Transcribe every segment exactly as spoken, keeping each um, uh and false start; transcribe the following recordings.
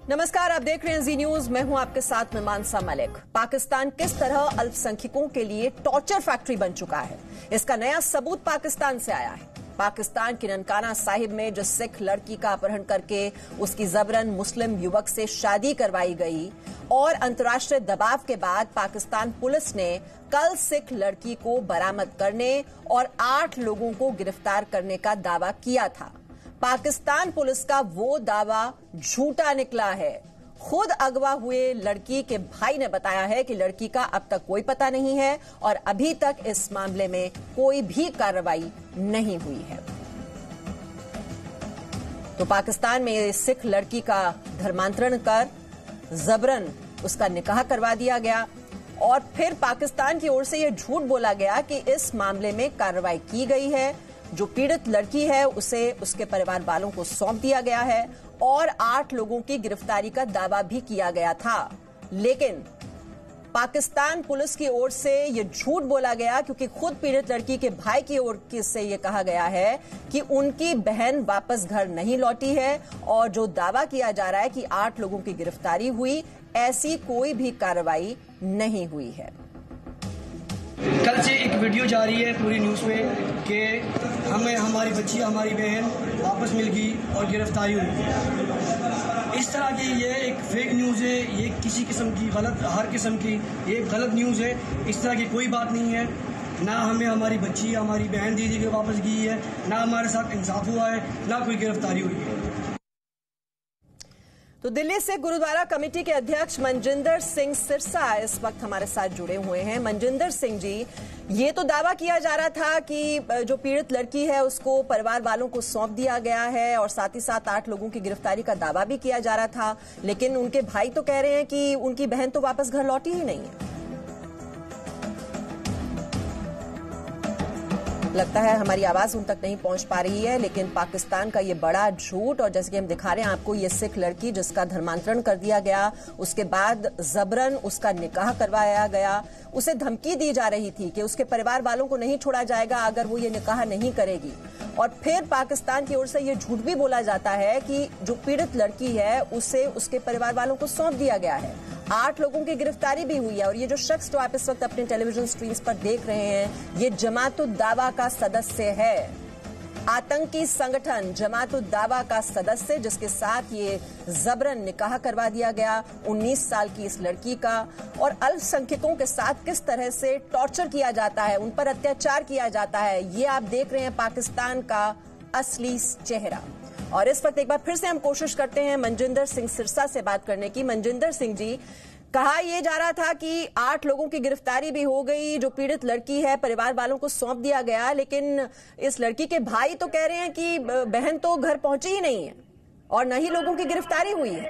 नमस्कार, आप देख रहे हैं जी न्यूज। मैं हूं आपके साथ में मानसा मलिक। पाकिस्तान किस तरह अल्पसंख्यकों के लिए टॉर्चर फैक्ट्री बन चुका है, इसका नया सबूत पाकिस्तान से आया है। पाकिस्तान की ननकाना साहिब में जिस सिख लड़की का अपहरण करके उसकी जबरन मुस्लिम युवक से शादी करवाई गई और अंतर्राष्ट्रीय दबाव के बाद पाकिस्तान पुलिस ने कल सिख लड़की को बरामद करने और आठ लोगों को गिरफ्तार करने का दावा किया था। पाकिस्तान पुलिस का वो दावा झूठा निकला है। खुद अगवा हुए लड़की के भाई ने बताया है कि लड़की का अब तक कोई पता नहीं है और अभी तक इस मामले में कोई भी कार्रवाई नहीं हुई है। तो पाकिस्तान में सिख लड़की का धर्मांतरण कर जबरन उसका निकाह करवा दिया गया और फिर पाकिस्तान की ओर से यह झूठ बोला गया कि इस मामले में कार्रवाई की गई है। जो पीड़ित लड़की है उसे उसके परिवार वालों को सौंप दिया गया है और आठ लोगों की गिरफ्तारी का दावा भी किया गया था। लेकिन पाकिस्तान पुलिस की ओर से यह झूठ बोला गया क्योंकि खुद पीड़ित लड़की के भाई की ओर से यह कहा गया है कि उनकी बहन वापस घर नहीं लौटी है और जो दावा किया जा रहा है कि आठ लोगों की गिरफ्तारी हुई, ऐसी कोई भी कार्रवाई नहीं हुई है। कल से एक वीडियो जा रही है पूरी न्यूज़ में कि हमें हमारी बच्ची हमारी बहन वापस मिल गई और गिरफ्तारी हुई। इस तरह की ये एक फेक न्यूज़ है, ये किसी किस्म की गलत हर किस्म की ये गलत न्यूज़ है। इस तरह की कोई बात नहीं है। ना हमें हमारी बच्ची हमारी बहन दीदी के वापस गई है, ना हमारे साथ इंसाफ हुआ है, ना कोई गिरफ्तारी हुई है। तो दिल्ली से गुरुद्वारा कमेटी के अध्यक्ष मनजिंदर सिंह सिरसा इस वक्त हमारे साथ जुड़े हुए हैं। मनजिंदर सिंह जी, ये तो दावा किया जा रहा था कि जो पीड़ित लड़की है उसको परिवार वालों को सौंप दिया गया है और साथ ही साथ आठ लोगों की गिरफ्तारी का दावा भी किया जा रहा था, लेकिन उनके भाई तो कह रहे हैं कि उनकी बहन तो वापस घर लौटी ही नहीं है। लगता है हमारी आवाज उन तक नहीं पहुंच पा रही है, लेकिन पाकिस्तान का ये बड़ा झूठ। और जैसे कि हम दिखा रहे हैं आपको, ये सिख लड़की जिसका धर्मांतरण कर दिया गया, उसके बाद जबरन उसका निकाह करवाया गया, उसे धमकी दी जा रही थी कि उसके परिवार वालों को नहीं छोड़ा जाएगा अगर वो ये निकाह नहीं करेगी। और फिर पाकिस्तान की ओर से ये झूठ भी बोला जाता है कि जो पीड़ित लड़की है उसे उसके परिवार वालों को सौंप दिया गया है। आठ लोगों की गिरफ्तारी भी हुई है और ये जो शख्स जो आप इस वक्त अपने टेलीविजन स्क्रीन पर देख रहे हैं, ये जमात-उद-दावा का सदस्य है। आतंकी संगठन जमात-उद-दावा का सदस्य, जिसके साथ ये जबरन निकाह करवा दिया गया उन्नीस साल की इस लड़की का। और अल्पसंख्यकों के साथ किस तरह से टॉर्चर किया जाता है, उन पर अत्याचार किया जाता है, ये आप देख रहे हैं पाकिस्तान का असली चेहरा। और इस वक्त एक बार फिर से हम कोशिश करते हैं मनजिंदर सिंह सिरसा से बात करने की। मनजिंदर सिंह जी, कहा यह जा रहा था कि आठ लोगों की गिरफ्तारी भी हो गई, जो पीड़ित लड़की है परिवार वालों को सौंप दिया गया, लेकिन इस लड़की के भाई तो कह रहे हैं कि बहन तो घर पहुंची ही नहीं है और न ही लोगों की गिरफ्तारी हुई है।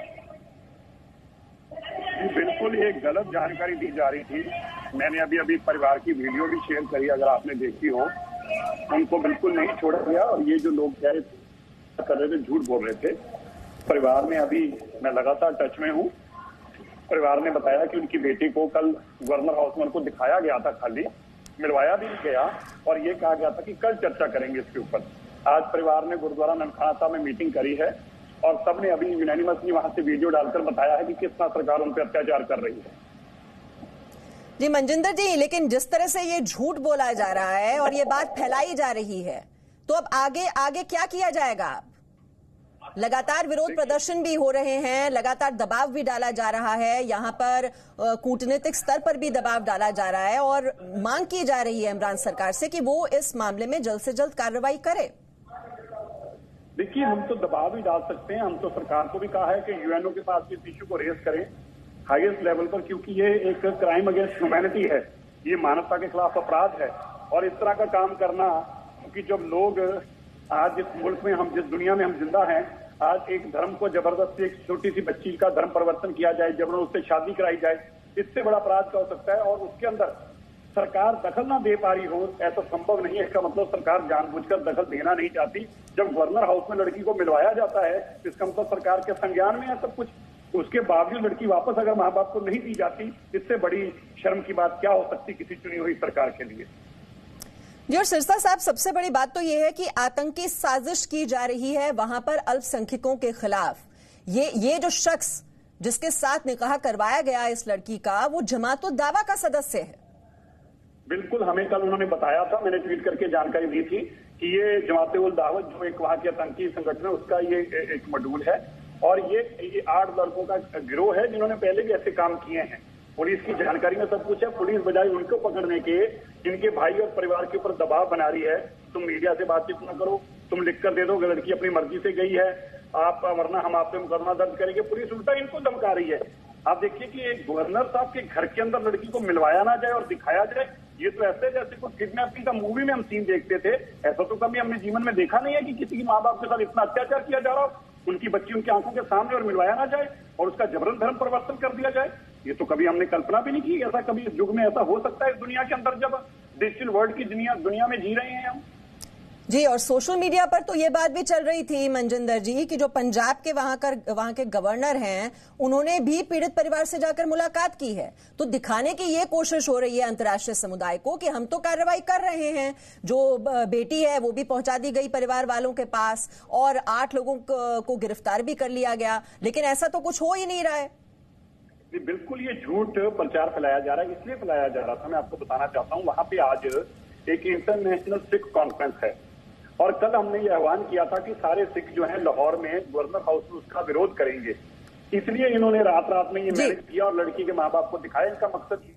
बिल्कुल ये गलत जानकारी दी जा रही थी। मैंने अभी अभी परिवार की वीडियो भी शेयर करी, अगर आपने देखी हो। उनको बिल्कुल नहीं छोड़ा गया और ये जो लोग कह कर रहे थे, झूठ बोल रहे थे। परिवार में अभी मैं लगातार टच में हूँ। परिवार ने बताया कि उनकी बेटी को कल गवर्नर हाउस में उनको दिखाया गया था, खाली मिलवाया भी नहीं गया और ये कहा गया था कि कल चर्चा करेंगे इसके ऊपर। आज परिवार ने गुरुद्वारा ननकाना साहब में मीटिंग करी है और सबने अभी यूनानिमसली वहां से वीडियो डालकर बताया है कि किस तरह सरकार उन पर अत्याचार कर रही है। जी मनजिंदर जी, लेकिन जिस तरह से ये झूठ बोला जा रहा है और ये बात फैलाई जा रही है, तो अब आगे आगे क्या किया जाएगा? लगातार विरोध प्रदर्शन भी हो रहे हैं, लगातार दबाव भी डाला जा रहा है, यहाँ पर कूटनीतिक स्तर पर भी दबाव डाला जा रहा है और मांग की जा रही है इमरान सरकार से कि वो इस मामले में जल्द से जल्द कार्रवाई करे। देखिए, हम तो दबाव भी डाल सकते हैं। हम तो सरकार को भी कहा है कि यूएनओ के साथ इस इश्यू को रेज करें हाईएस्ट लेवल पर, क्योंकि ये एक क्राइम अगेंस्ट ह्यूमैनिटी है, ये मानवता के खिलाफ अपराध है। और इस तरह का काम करना, क्योंकि जब लोग आज जिस मुल्क में हम जिस दुनिया में हम जिंदा हैं, आज एक धर्म को जबरदस्ती एक छोटी सी बच्ची का धर्म परिवर्तन किया जाए, जबरन उससे शादी कराई जाए, इससे बड़ा अपराध क्या हो सकता है? और उसके अंदर सरकार दखल ना दे पा रही हो, ऐसा संभव नहीं है। इसका मतलब सरकार जानबूझकर दखल देना नहीं चाहती। जब गवर्नर हाउस में लड़की को मिलवाया जाता है, इसका मतलब सरकार के संज्ञान में है सब कुछ। उसके बावजूद लड़की वापस अगर माँ बाप को नहीं दी जाती, इससे बड़ी शर्म की बात क्या हो सकती किसी चुनी हुई सरकार के लिए। जी, और सिरसा साहब, सबसे बड़ी बात तो यह है कि आतंकी साजिश की जा रही है वहां पर अल्पसंख्यकों के खिलाफ। ये ये जो शख्स जिसके साथ निकाह करवाया गया इस लड़की का, वो जमात-उद दावा का सदस्य है। बिल्कुल, हमें कल उन्होंने बताया था, मैंने ट्वीट करके जानकारी दी थी कि ये जमात-उल दावा जो एक वहां के आतंकी संगठन है उसका ये एक मॉड्यूल है और ये, ये आठ लड़कों का गिरोह है जिन्होंने पहले भी ऐसे काम किए हैं। पुलिस की जानकारी में सब कुछ है। पुलिस बजाय उनको पकड़ने के इनके भाई और परिवार के ऊपर दबाव बना रही है, तुम मीडिया से बातचीत न करो, तुम लिख कर दे दो कि लड़की अपनी मर्जी से गई है, आप वरना हम आप पे मुकदमा दर्ज करेंगे। पुलिस उल्टा इनको धमका रही है। आप देखिए कि एक गवर्नर साहब के घर के अंदर लड़की को मिलवाया ना जाए और दिखाया जाए, ये तो ऐसे जैसे कुछ किडनैपिंग का मूवी में हम सीन देखते थे। ऐसा तो कभी हमने जीवन में देखा नहीं है कि किसी की माँ बाप के साथ इतना अत्याचार किया जा रहा हो, उनकी बच्ची उनकी आंखों के सामने और मिलवाया ना जाए और उसका जबरन धर्म परिवर्तन कर दिया जाए। ये तो कभी हमने कल्पना भी नहीं की। ऐसा कभी इस युग में ऐसा हो सकता है इस दुनिया के अंदर, जब डिजिटल वर्ल्ड की दुनिया दुनिया में जी रहे हैं हम। जी, और सोशल मीडिया पर तो ये बात भी चल रही थी मनजिंदर जी कि जो पंजाब के वहां कर वहां के गवर्नर हैं, उन्होंने भी पीड़ित परिवार से जाकर मुलाकात की है। तो दिखाने की ये कोशिश हो रही है अंतर्राष्ट्रीय समुदाय को कि हम तो कार्रवाई कर रहे हैं, जो बेटी है वो भी पहुंचा दी गई परिवार वालों के पास और आठ लोगों को गिरफ्तार भी कर लिया गया, लेकिन ऐसा तो कुछ हो ही नहीं रहा है। बिल्कुल, ये झूठ प्रचार फैलाया जा रहा है। इसलिए फैलाया जा रहा था, मैं आपको बताना चाहता हूँ, वहां पे आज एक इंटरनेशनल सिख कॉन्फ्रेंस है और कल हमने ये आह्वान किया था कि सारे सिख जो है लाहौर में गवर्नर हाउस में उसका विरोध करेंगे। इसलिए इन्होंने रात रात में ये मैनेज किया और लड़की के माँ बाप को दिखाया। इनका मकसद